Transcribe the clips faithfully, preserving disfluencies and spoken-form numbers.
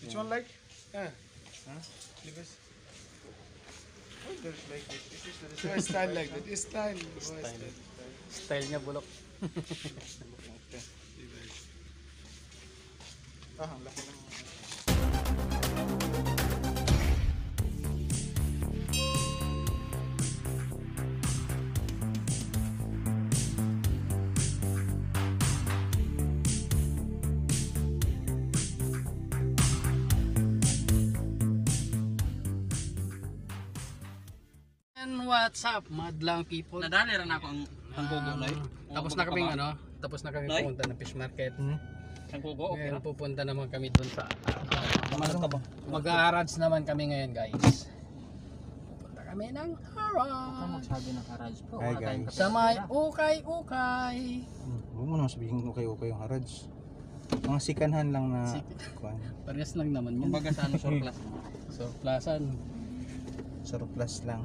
Which one like? Yeah. Huh? Because oh, there's like this. This is the style, style like that. It's style. Style. Style. Style niya bulok. Okay. Ah, ang laki ng What's up, madlang people? Nadali rin ako ang ang gogo Um, live. tapos na kaming ano, tapos na kami Nay? pupunta ng fish market. Ang gogo okay Ngayon na. pupunta naman kami doon sa Mamalad ka ba? mag-aarads naman kami ngayon, guys. Pupunta kami ng Ano Harad. magsabi ng Haraj Pro? Hi, guys. Sa may ukay-ukay. huwag mo naman sabihin okay-okay yung Harads. Mga sikanhan lang na Sik- kuwan. Parehas lang naman yun. Kumbaga sa ano surplus. Surplusan. Surplus lang.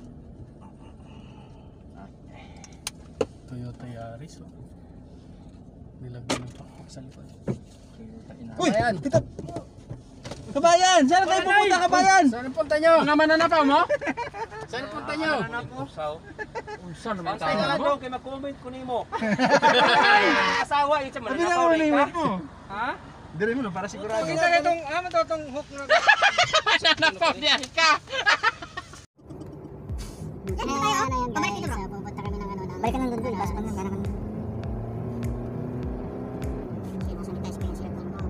Toyota Yaris, oh. Nilagyan ng pakpak sa likod. Uy! Ayan. Tita! Kabayan! Saan tayo pupunta, kabayan? Saan ang punta nyo? Ano mananapaw mo? Saan ang punta nyo? Usaw. Unsa naman Pantay na lang mo? daw kay mag-comment ko nimo. Asawa yun sa Sabi na mananapaw mo rin na ka. Ha? Dire mo na para sigurado. Kita ka itong, ah, man itong hook na. Mananapaw niya ka. Yan na tayo, pabalik dito bro. Pupunta kami ng ano na. Balik ka nang doon, basta nang gana kami. Sinusunitize ko yung cellphone ko.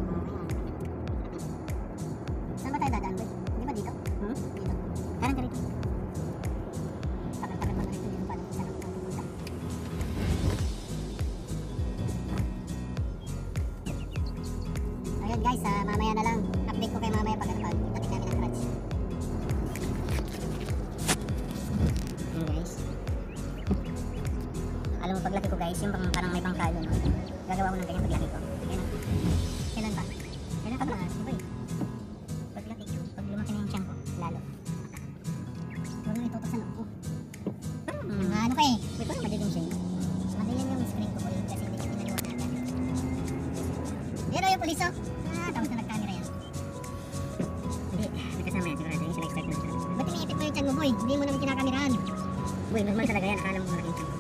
Saan ba tayo dadaan, boy? Hindi ba dito? Hmm? Dito. Kanan ka rito. Takal-takal mo na rito dito paano kung saan ako pupunta. Ayun guys, ah, mamaya na lang. Update ko kay mamaya pag ano pag itating namin ng crutch. Ayun guys. Alam mo paglaki ko guys, yung pang, parang may pangkalo no? Gagawa ko ng ganyan paglaki ko. Kailan? Kailan pa? Kailan pa ba? Siyempre. Paglaki ko, pag lumaki na yung tiyan ko, lalo. Huwag na itutusan ako. Hmm, ano ka eh? Wait, parang madilim siya. Madilim yung screen ko boy, kasi hindi ko pinaliwan natin. Yan o yung pulis oh. Ah, tapos na nag-camera yan. Hindi, may kasama yan sigurado. Yung sila-expect na siya. Ba't iniipit mo yung tiyan mo boy? Hindi mo naman kinakamiraan. Boy, normal talaga yan. Akala mo malaking tiyan ko.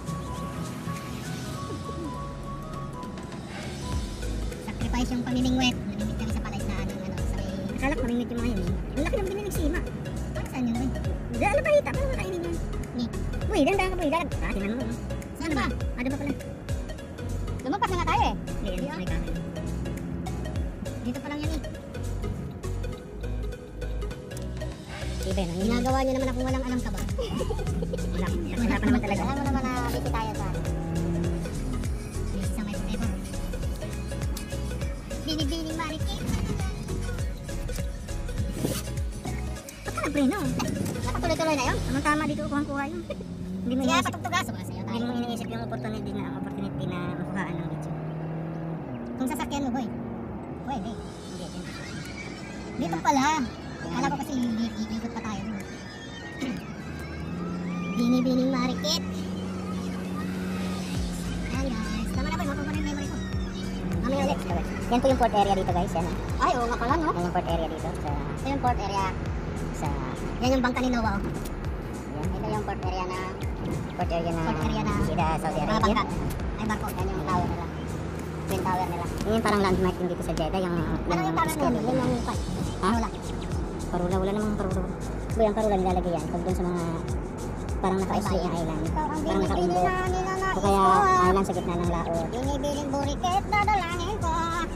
Sacrifice yung pamimingwet. Namimit kami sa palay na ano, ano, sa may... Akala ko pamimit yung mga yun eh. Ang laki ng binili ng sima. Para saan yun boy? Hindi, ano ba hita? Paano makainin yun? Ni. Boy, dandahan ka boy. Dalag. Ah, tingnan mo. Saan ba? Ah, diba pala? Lumampas na nga tayo eh. Hindi, yan. May camera. Dito pa lang yan eh. Iba yun. Ginagawa niyo naman akong walang alam ka ba? Wala. Wala pa naman talaga. Alam mo naman na busy tayo sa ano. Busy sa may forever. Binig-binig marikit. Ba't ka na-brain no? Nakatuloy-tuloy na yun? Anong tama dito kuhang-kuha yun? Hindi mo iniisip. Patugtugaso ba sa'yo tayo? Hindi mo iniisip yung opportunity na opportunity na makuhaan ng video. Kung sasakyan mo boy. Pwede. Hindi, hindi. Dito pala. Kala ko kasi iikot pa tayo. Bini-bining marikit. Ayan guys. Tama na ba? Mapupo na yung memory ko. Mamaya ulit. Yan po yung port area dito guys. Yan. Ay, oo nga pala no? Yan yung port area dito. Sa, ito yung port area. Sa, yan yung bangka ni Noah. Yan. Ito yung port area na port area na port area na sida Saudi Arabia. Bangka. Ay barko. Yan yung tower nila. Twin tower nila. Yun yung parang landmark yung dito sa Jeddah. Yung, ano yung tower nila? Yun yung pan. Ha? Wala. Parula, wala namang parula. Boy, ang parula nilalagay yan pag doon sa mga parang naka-isli yung island. Parang naka-umbo. O kaya island sa gitna ng laot. Binibiling buriket, dadalangin ko.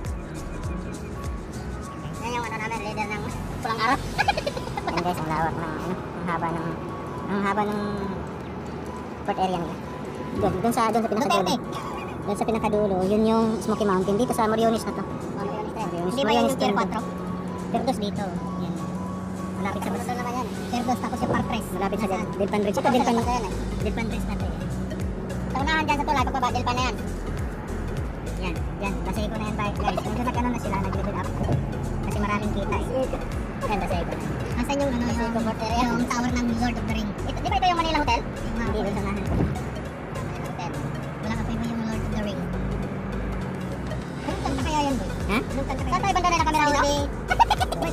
Yan yung ano namin, leader ng pulang araw. Yan guys, ang lawak ng ano, ang haba ng ang haba ng port area nila. Doon, doon sa doon sa pinakadulo. Doon sa pinakadulo, yun yung Smoky Mountain dito sa Moriones na to. Moriones. Hindi ba yung Tier four? Perdos dito. Yan. Malapit sa bus. Naman yan. Perdos tapos yung Park Tres. Malapit sa Dilpan Bridge. Ito Dilpan na yan eh. Dilpan Bridge na ito eh. Sa unahan dyan sa tulay, pagbaba, Dilpan na yan. Yan. Yan. Dasay ko na yan guys. Medyo nag-ano na sila, nag-level up. Kasi maraming kita eh. Yan, dasay ko na. Asan yung ano, yung comfort area? Yung tower ng Lord of the Ring. Ito, di ba ito yung Manila Hotel? Hindi, doon sa unahan. Manila Hotel. Wala ka pa iba yung Lord of the Ring. Anong kanta kaya yan boy? Ha? Anong kanta kaya? Saan tayo banda na kamera dito?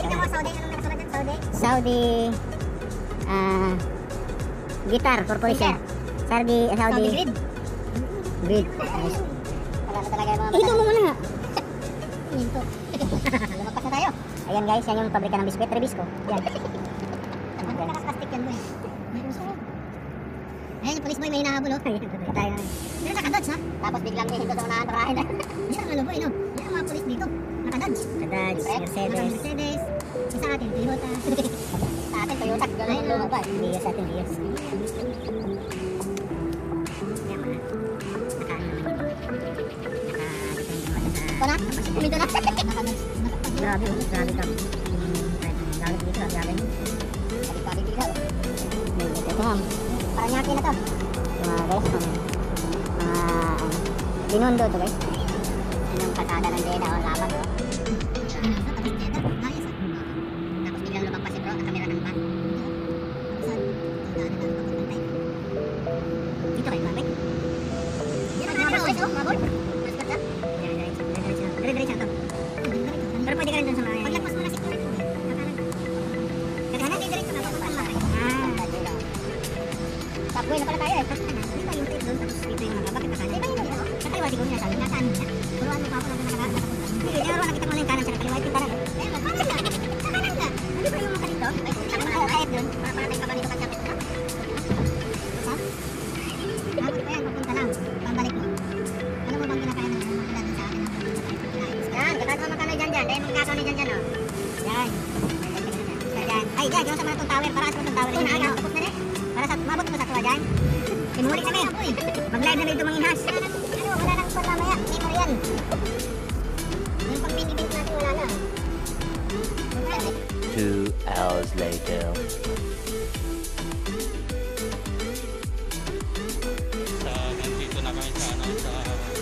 Saudi ah, Guitar Corporation. Saudi Saudi Grid. Grid. Nice. Wala na talaga yung mga Ito mo muna. Ito. Lumagpas na tayo. Ayan guys, yan yung pabrika ng biskwit, Rebisco. Yan. Nakaplastic yan boy. Ayan yung police boy, may hinahabol oh. Tayo. Pero naka-dodge ha? Tapos biglang may hinto sa unahan, parahin na. Yan ang ano boy no? Yan ang mga police dito. Naka-dodge. Naka-dodge, Mercedes. Mercedes. Isa atin, Toyota. Sa atin, Toyota. Ayun lumabas. Vios atin, Vios. Yan mga. Naka... Kumito na? Grabe oh, grabe ka. Grabe dito, grabe. Grabe dito. Ito nga. Parang nyaki na to. Mga guys, mga binundo to guys. Yung kalsada ng Jeddah o laban oh. Tapos Jeddah, ayos ah. Tapos biglang lumang pa si bro, nakamirahan pa. Saan? Daan na lang papuntay. Dito kayo, babay. Yan ang mga boys oh, mga boys. Dire-diretso na to. Pero pwede ka rin dun sa mga... Paglagpas mo na security. Kakanan, dire-diretso na. Papunta lang. Ah. Subway na pala tayo eh. Di ba yung trip doon? Tapos dito yung mga... Bakit nakasali? Di ba yun yun? Sa kaliwa siguro niya sabi. Nasaan niya? Turuan mo pa ako lang na nakasali. Hindi, tinuro nakita mo lang yung kanan siya. Kaliwa yung kanan. Eh, kanan nga. Kanan nga. Hindi ba yung maka dito? Ay, ako kahit doon. Para para tayo kabalik ko kanya. Saan? Ah, di ba yan? Papunta lang. Pambalik mo. Ano mo bang ginakaya ng mga ilan sa akin? Yan, katawad mo magkano dyan dyan. Dahil magkakaw ni dyan dyan, oh. Yan. Yan. Ay, dyan, dyan sa mga itong tower. Para sa itong tower. Ito na, agad. Tapos na rin. Para sa, mabot mo sa tuwa dyan. Pinuli kami. Mag-live na dito manginhas. Ano, wala nang pa mamaya. Memorial. Yung pang mini-bint natin, wala na. Two hours later. Sa, nandito na kami sa ano, sa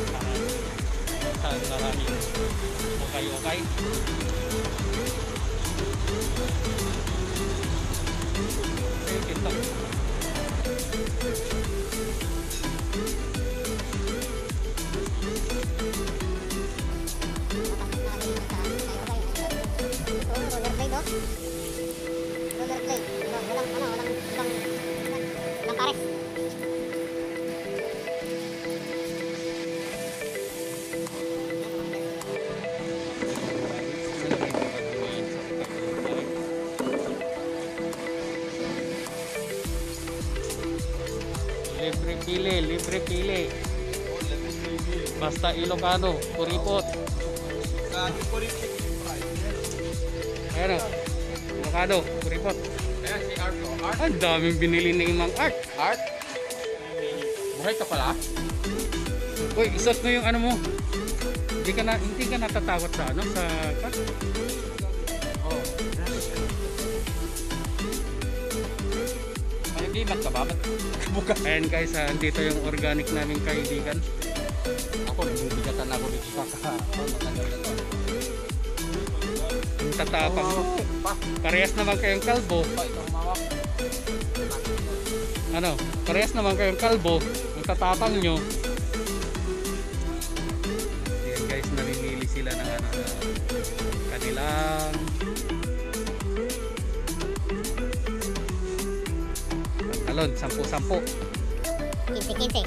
saan maraming okay-okay. Eh, kita. Rollerblade, oh. Rollerblade. Walang, walang, ano, walang, walang, walang pares. Libre pili, libre pili. Basta Ilocano, kuripot. Ayan o, Ilocano, kuripot. Ayan si Art oh. Art? Ang daming binili ni Imang Art. Art? Buhay ka pala? Uy, isot mo yung ano mo. Hindi ka na, hindi ka natatakot sa ano, sa cut. Oo. Ay, hindi ba't ka ba? Ba't buka? Ayan guys, ah, andito yung organic naming kaibigan. Ako, nabibigatan ako dito sa matagal na to. Yung tatapang. Pa, Parehas naman kayong kalbo. pa ito humawak. Ano, parehas naman kayong kalbo. Yung tatapang nyo. Ayan guys, namimili sila ng ano, uh, kanilang pantalon, sampu-sampu. Kinsi-kinsi.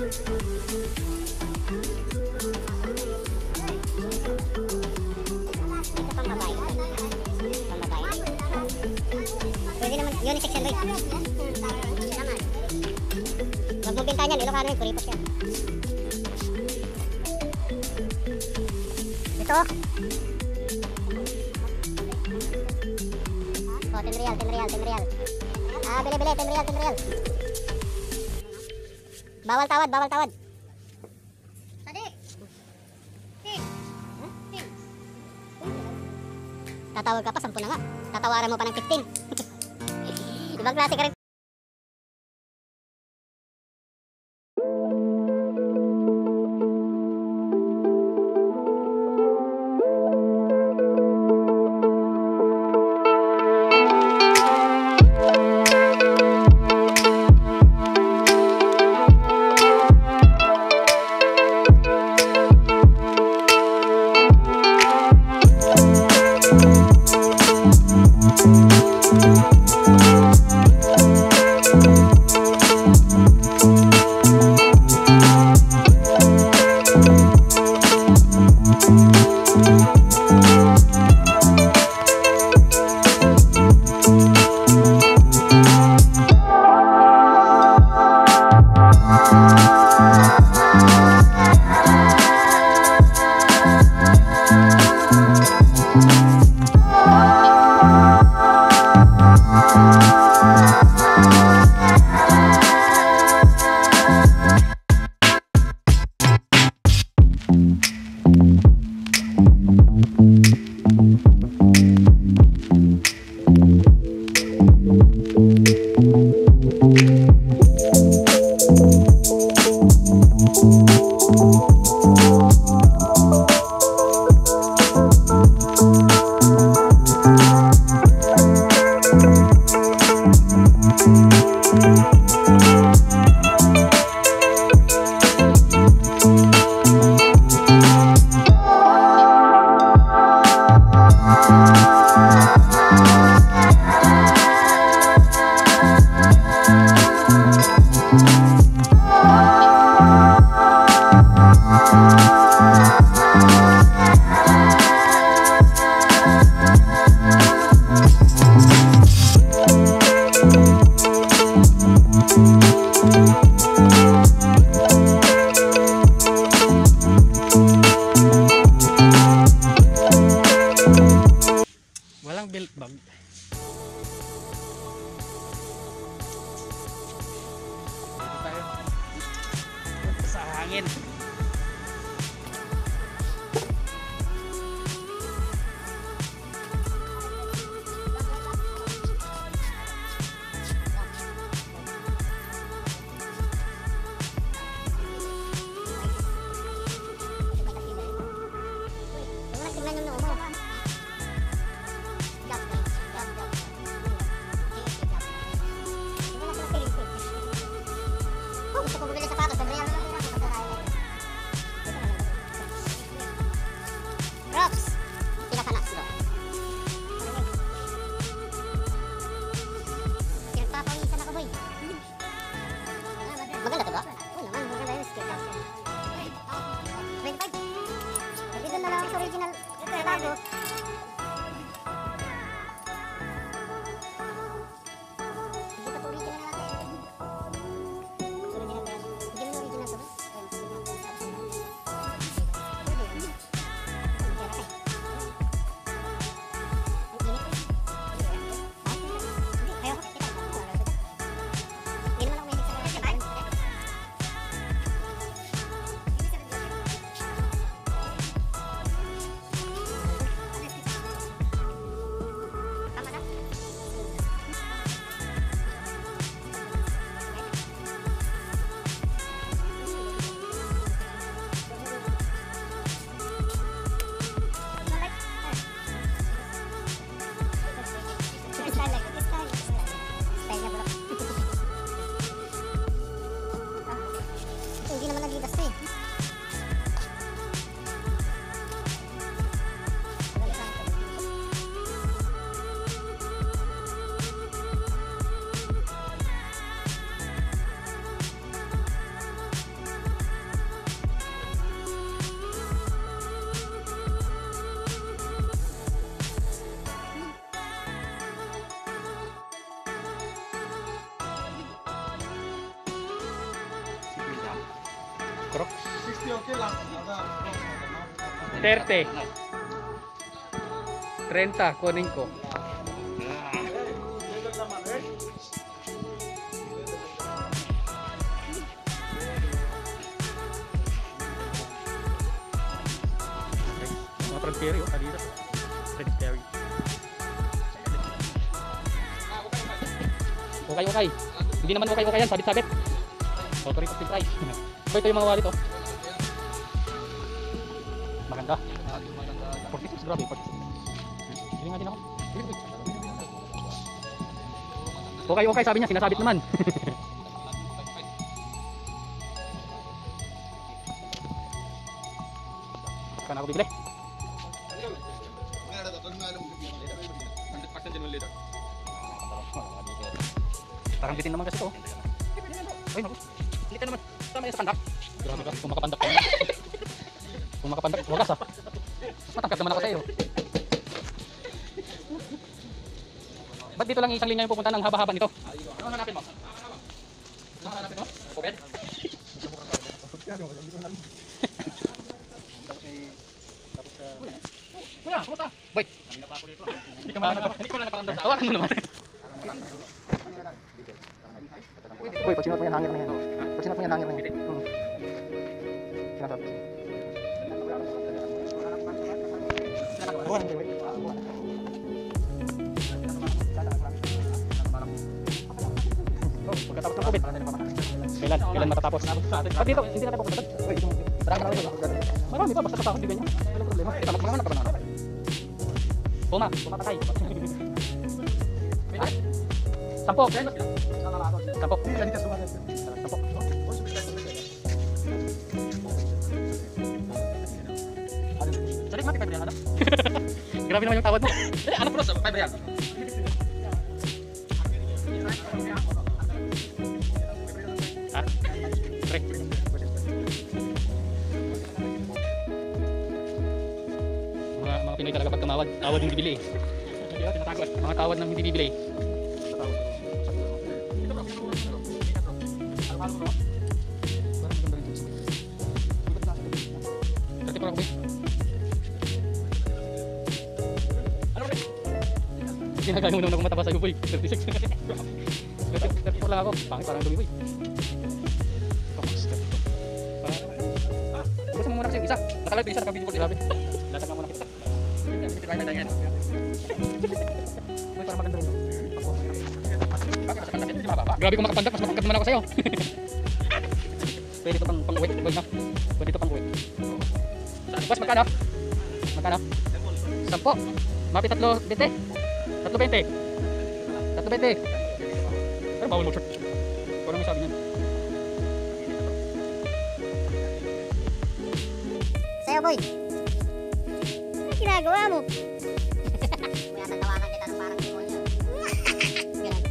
Ito pang babae. Pang babae. Pwede naman, unisex yan, boy. Huwag mong pintahan yan, Ilocano yun, kuripot yan. Ito. Oh, ten real, ten real, ten real. Ah, bili, bili, ten real, ten real. Bawal tawad, bawal tawad. Adik. Tin. Tin. Tatawag ka pa, sampu na nga. Tatawaran mo pa ng fifteen. Ibang klase ka rin. We'll be right back. Parang belt bag. Dito tayo. Sa hangin. Rocks. Pinakalas bro. Pinagpapawisan ako boy. Maganda to ba? Oo naman, maganda yung skill house. twenty-five. Hindi doon na lang sa original. Ito yung bago. Hindi pa to original natin. Original ba yan? Hindi mo original to ba? Hindi naman nalidas to eh. Crocs. sixty okay lang. thirty. thirty kunin ko. Mga Frontier oh, Adidas. Frontier. Okay, okay. Hindi naman okay, okay yan. Sabit-sabit. Authority of the price. So, ito yung mga wallet oh. Maganda. forty-six, grabe, forty-six. Hindi nga din ako. Okay, okay, sabi niya, sinasabit naman. Saan ako bibili? Parang bitin naman kasi ito. Ay, naku. Hindi ka naman. Tama yan sa pandak. Grabe ka, kung makapandak ka naman. Kung makapandak, wagas ha. Mas matangkad naman ako sa'yo. Ba't dito lang isang linya yung pupunta ng haba-haba nito? Ano hanapin mo? Ano hanapin mo? Pupet? Kuya, pumunta! Boy! Hindi ka man nakapandar sa awan mo naman. Uy, pagsinot mo yan, hangin na yan. Pagsinot mo yan, hangin na yan. Hmm. Sinasabi. Buwan, wait. Oh, pagkatapos ng COVID. Kailan? Kailan matatapos? Pag dito, hindi na tayo pupunta. Marami pa, basta kasama, hindi ganyan. Walang problema. Kita, magmangaman na pa naman. Puma, pumatakay. Sampo. Sampo. Sampo. Sorry, mati five real ada. Grabe naman yung tawad mo. Eh, ano bro, five real. Ah, correct. Mga mga Pinoy talaga pag tumawad, tawad yung bibili. Hindi ba tinatakot? Mga tawad ng hindi bibili. Ginagaya mo naman ako mataba sa'yo, boy. thirty-six. thirty-four lang ako. Pangit, parang dumi, boy. Ito, max thirty-two. Ah, gusto mo muna kasi yung isa. Nakalive yung isa, naka-video ko, grabe. Lasag nga muna kita. Try na tayo. Boy, parang maganda rin. Grabe kung makapandak, mas makagad naman ako sa'yo. Pwede ito pang pang-uwi, boy na. Pwede ito pang-uwi. Boss, magkano? Magkano? Sampo. Mapi tatlo, bente. Tatlo bente. Tatlo bente. Pero bawal mo short. Kung ano sabi niyan. Sa'yo, boy. Ano ginagawa mo? Kaya natawanan kita ng parang demonyo. Ganun.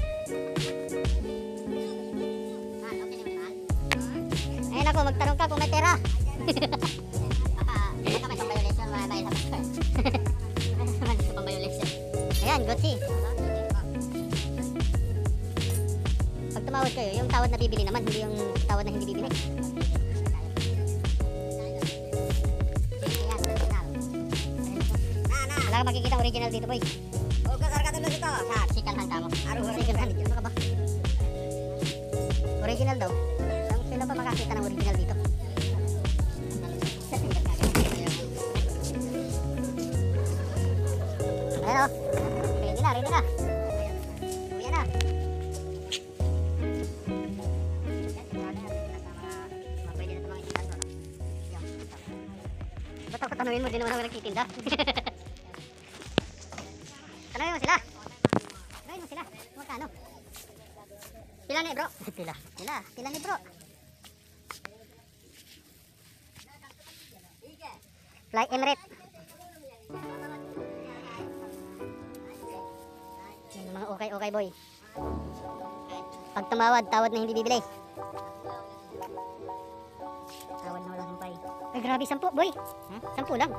Ah, okay naman, mahal. Ayun ako, magtanong ka kung may pera. Baka, baka may pang-violation, may may labas ko. May pang-violation. Ayan, Gucci. Pag tumawad kayo, yung tawad na bibili naman, hindi yung tawad na hindi bibili. Wala ka makikita original dito, boy. O, kasar ka tulad ito. Sa second hand tamo. Second hand. Ano ka ba? Original daw. Saan sila pa makakita ng original dito? Ayan o. Ready na, ready na. Uwi na. Pwede na ito mga itinda. Ba't ako tanungin mo? Di naman ako nagtitinda. Tanungin mo sila. Tanungin mo sila. Magkano? Pila ni bro? Pila. Pila. Pila ni bro. Fly Emirates. Yung mga okay-okay boy. Pag tumawad, tawad na hindi bibili. Tawad na walang humpay. Ay grabe, sampu boy. Hmm? Sampu lang.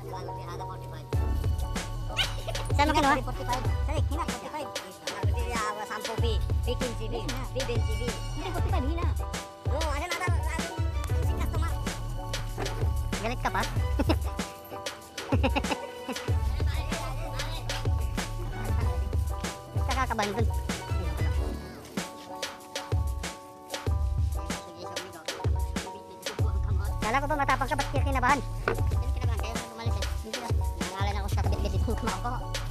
Saan mo kinuha? forty-five. Sorry, hina, forty-five. Sampu B. B quinze B. B twenty B. Hindi, forty-five, hina. Oo, ano na daw? Customer. Galit ka pa? Kakakabahan dun. Kala ko ba matapang ka, ba't kaya kinabahan? Hindi kinabahan, kaya mo umalis eh. Hindi na. Nangalan ako sa kabit-bit kung kumako.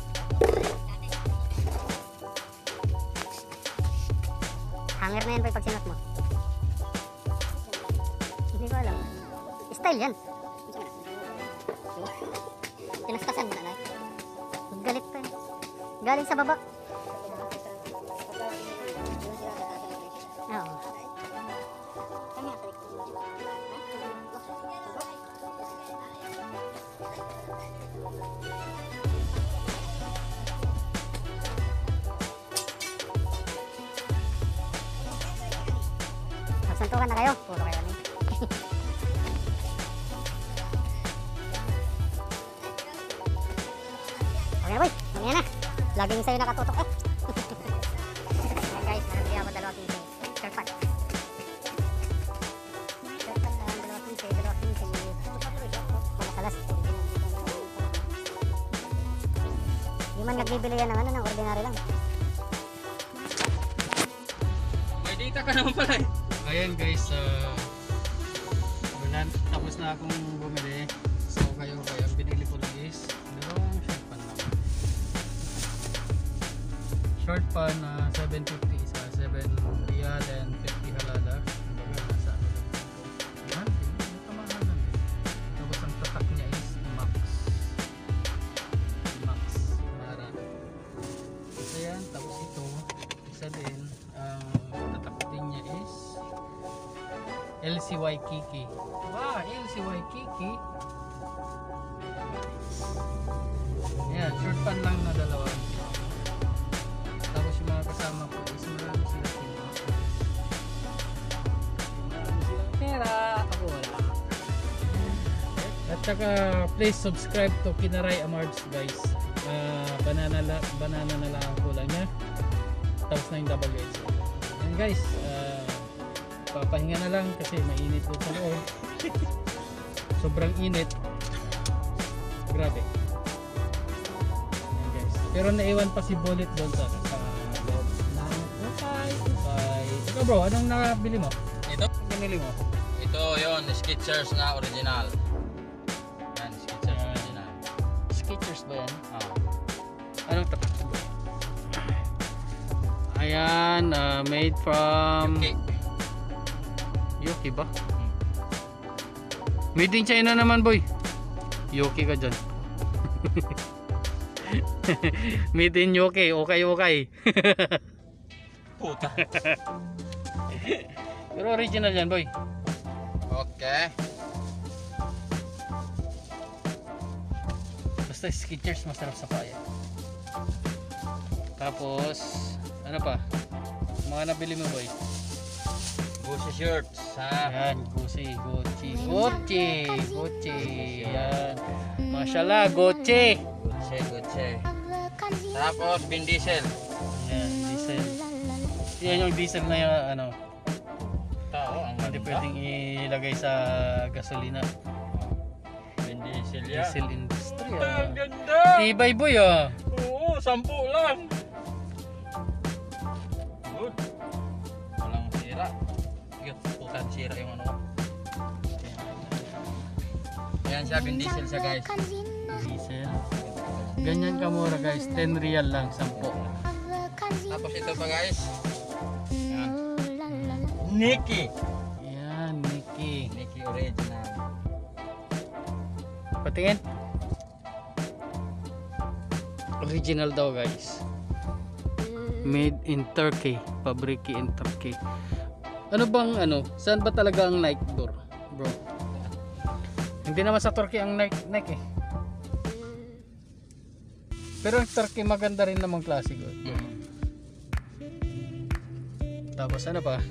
Hanger na yan pa pag sinot mo. Hindi ko alam. Style yan. Tinastasan mo na lang. Galit pa eh. Galing sa baba. Oo. Magsantukan na kayo. Puro kayo na eh. Okay boy, mamaya na. Laging sa'yo nakatutok eh. Ayan guys, nabili ako dalawa quince. Shortcut. Shortcut na dalawa quince, dalawa quince. Mga kalas. Hindi man nagbibili yan ng ano, ng ordinary lang. May data ka naman pala eh. Ayan guys, uh, wala, tapos na akong bumili. So kayo kayo, ang binili ko lang is dalawang short pan lang. Short pan na uh, seven fifty isa, seven riyal and fifty halala. Kumbaga nasa ano lang ito. Ayan, tamahan lang eh. Tapos ang tatak niya is max. Max, mara. So yan, tapos ito, isa din. Ang tatak din niya is L C Y Kiki. Wow, L C Y Kiki. Ayan, short pan lang na dalawa. Tapos yung mga kasama ko is marami sila sila. Marami silang pera. Ako wala. At saka please subscribe to Kinaray Amards guys. Uh, banana, la, banana na lang ang kulang niya. Tapos na yung W H. And guys, uh, papahinga na lang kasi mainit doon sa loob. Sobrang init. Grabe. Ayan guys. Pero naiwan pa si Bullet doon sa, sa loob ng ukay, ukay. Ikaw bro, anong nabili mo? Ito? Anong binili mo? Ito yon Skechers na original. Yan, Skechers Yan. original. Skechers ba yan? Ah. Anong tatak? Ayan, uh, made from Okay. Yoki ba? Made in China naman boy. Yoki ka dyan. Made in Yoki, okay okay. Puta. Pero original yan boy. Okay. Basta Skechers masarap sa paya. Tapos ano pa? Mga nabili mo boy? Gucci shirts. Ha? Ayan, Gucci, Gucci, Gucci, Gucci. Ayan. Mashallah, Gucci. Gucci, Gucci. Tapos Vin Diesel. Ayan, diesel. Yan yung diesel na yung ano, Tao, ang hindi ganda. pwedeng ilagay sa gasolina. Vin Diesel yan. Diesel industry Ang ah. ganda! Tibay boy ah. Oo, sampu lang. Good. Walang sira. Sige, putan sira yung ano. Ayan siya, Vin Diesel siya guys. Diesel. Ganyan kamura guys, ten real lang, sampo. Tapos ito pa guys. Ayan. Nikki. Ayan, Nikki. Nikki original. Patingin. Original daw guys. Made in Turkey, pabriki in Turkey. Ano bang ano? Saan ba talaga ang Nike bro? Bro. Hindi naman sa Turkey ang Nike, Nike eh. Pero ang Turkey maganda rin namang klase bro. Tapos ano pa?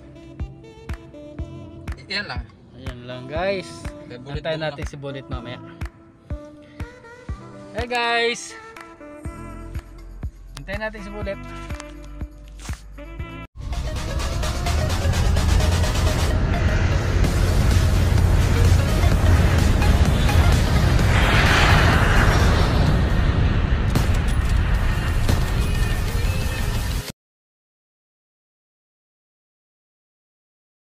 Yan lang. Ayan lang guys. Okay, Bullet Antayin muna. natin si Bullet mamaya. Hey guys! Antayin natin si Bullet.